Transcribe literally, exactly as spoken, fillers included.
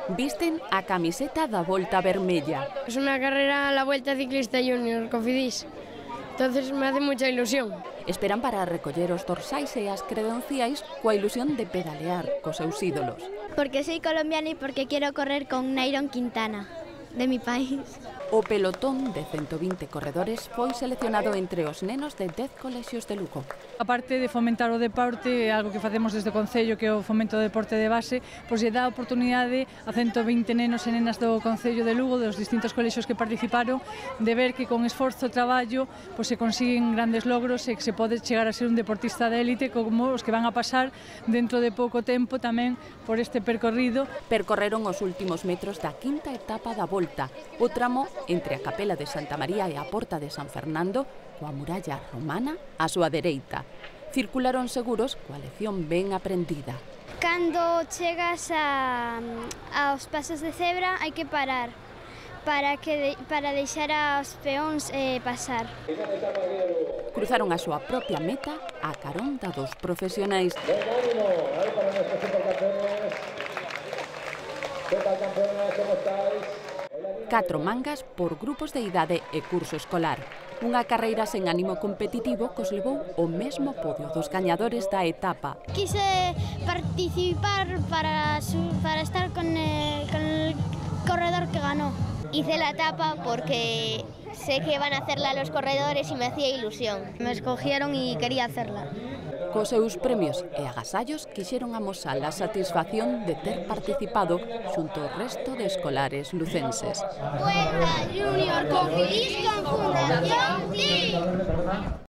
Visten a camiseta da Volta Vermella. Es una carrera a la Vuelta Ciclista Junior Cofidis, entonces me hace mucha ilusión. Esperan para recoller os dorsais e as credenciais coa ilusión de pedalear cos seus ídolos. Porque soy colombiana y porque quiero correr con Nairo Quintana, de mi país. O pelotón de ciento vinte corredores foi seleccionado entre os nenos de dez colexios de Lugo. A parte de fomentar o deporte, algo que facemos desde o Concello, que é o fomento do deporte de base, pois lle dá a oportunidade a ciento vinte nenos e nenas do Concello de Lugo, dos distintos colexios que participaron, de ver que con esforzo e traballo pois se consiguen grandes logros e que se pode chegar a ser un deportista de élite como os que van a pasar dentro de pouco tempo tamén por este percorrido. Percorreron os últimos metros da quinta etapa da Volta, o tramo entre a Capela de Santa María e a Porta de San Fernando, coa muralla romana á súa dereita. Circularon seguros coa lección ben aprendida. Cando chegas a, aos pasos de cebra hai que parar para, que, para deixar aos peóns eh, pasar. Cruzaron a súa propia meta a carón da dos profesionais. Catro mangas por grupos de idade e curso escolar. Unha carreira sen ánimo competitivo que os levou ao mesmo podio dos gañadores da etapa. Quise participar para, para estar con el, con el corredor que ganó. Hice la etapa porque sé que van a hacerla los corredores y me hacía ilusión. Me escogieron y quería hacerla. Cos seus premios e agasallos quixeron amosar a satisfacción de ter participado xunto ao resto de escolares lucenses. Vuelta Junior Cofidis con Fundación T I.